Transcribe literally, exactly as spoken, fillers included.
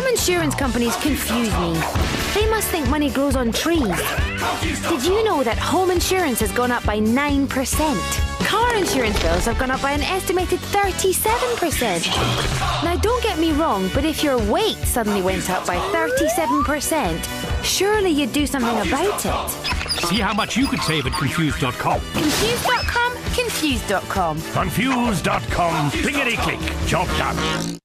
Some insurance companies confuse me. They must think money grows on trees. Did you know that home insurance has gone up by nine percent? Car insurance bills have gone up by an estimated thirty-seven percent. Now, don't get me wrong, but if your weight suddenly went up by thirty-seven percent, surely you'd do something about it. See how much you could save at Confused dot com. Confused dot com? Confused dot com. Confused dot com. Clickety-click. Job done.